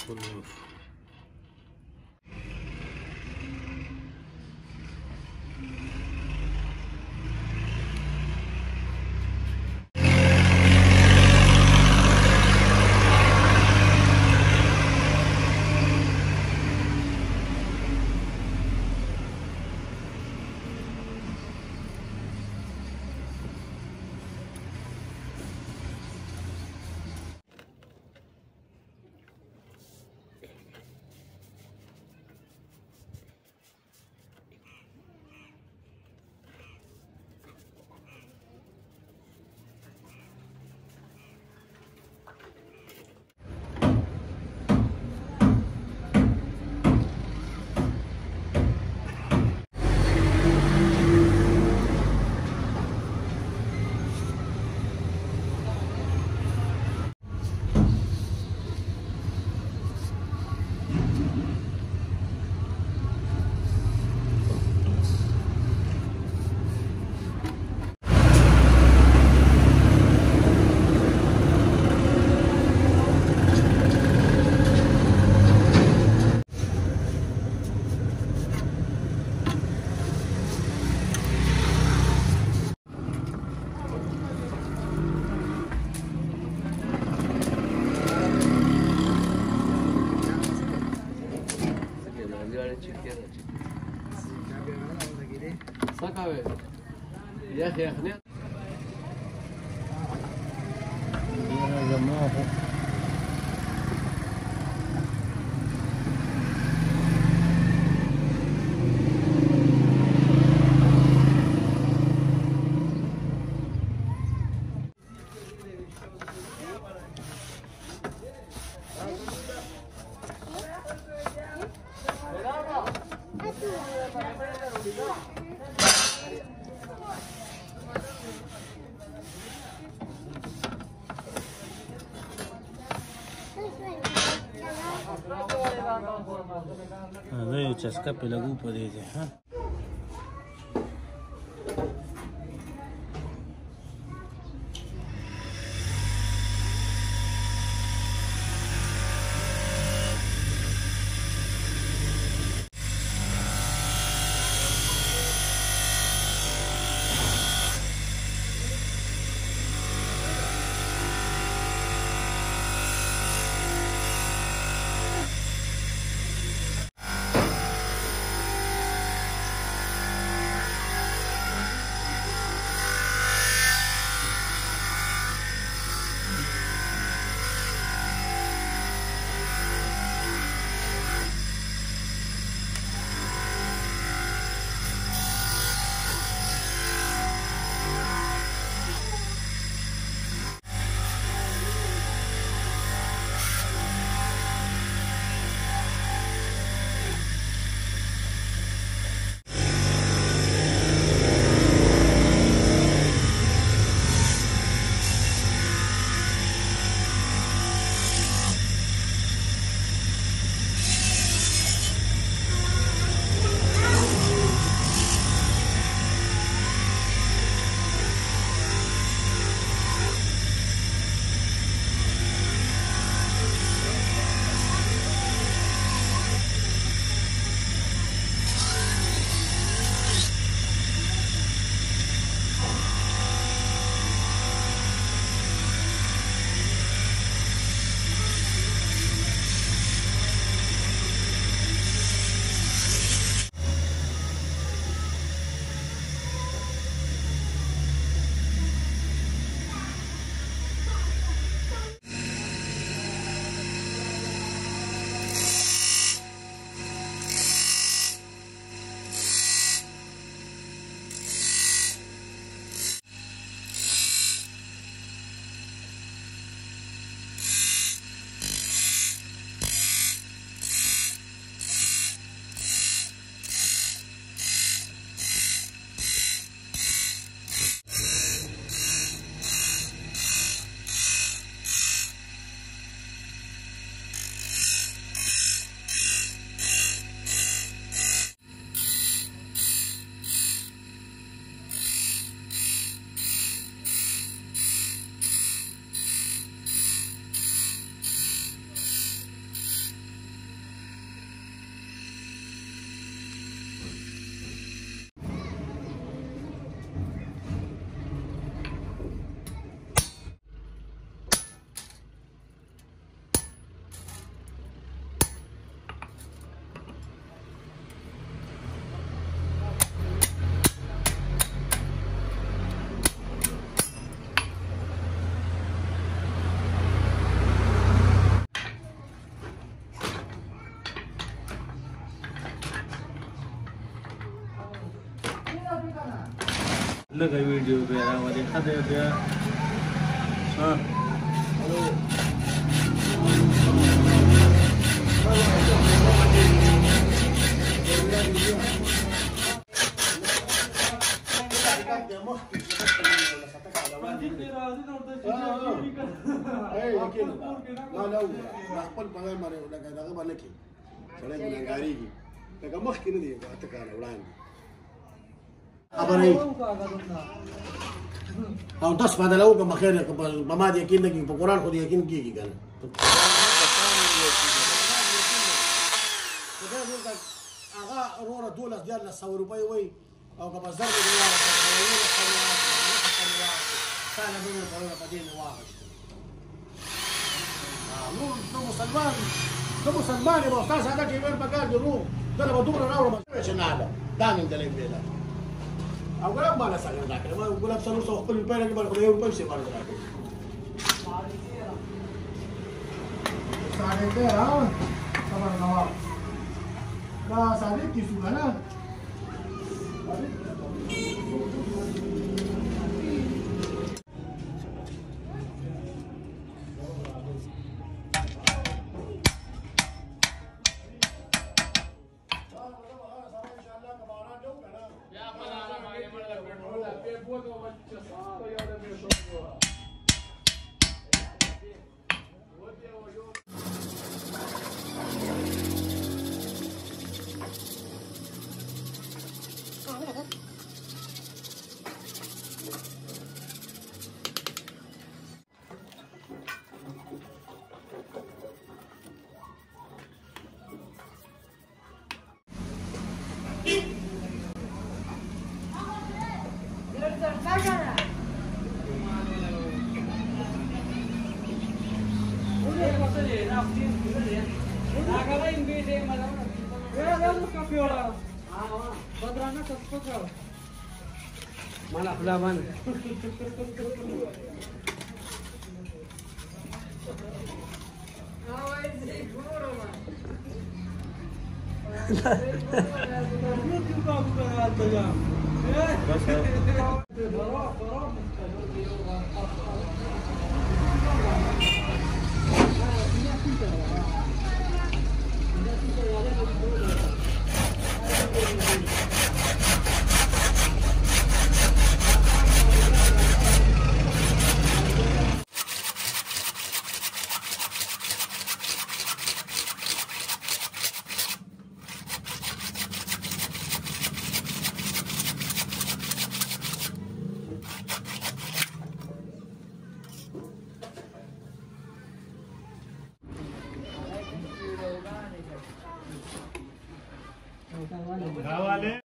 full. يا اخي اخني يا جماعه دا یو چسکه په لګو پرې دی ها लगा वीडियो पे आवाज खाते पे हां خپل په ماره لکه دغه باندې کې سړی ګناګاریږي لکه مخکې نه دی اته کاله وړاندې خبرې او تاسو باندې له کوم خیر په ما دې یقین نه کوي په قرآن خو دې یقین کیږي کنه هغه وروره 1200 روپۍ وای او که په زر دې واره ساله به ورته په دې نه واغښت نو مسلمان یم استاد هغه چې ور پکار دی روح دله به دومره راوړم چې نه ده دا مې دلې ویله او ګلاب باندې سره دا کړم ګلاب سره څو خپل په لګي باندې یو روپۍ څه باندې راکړم ساده ته راو خبر نه و دا ساده کیسو نه Mana pelaman. Bas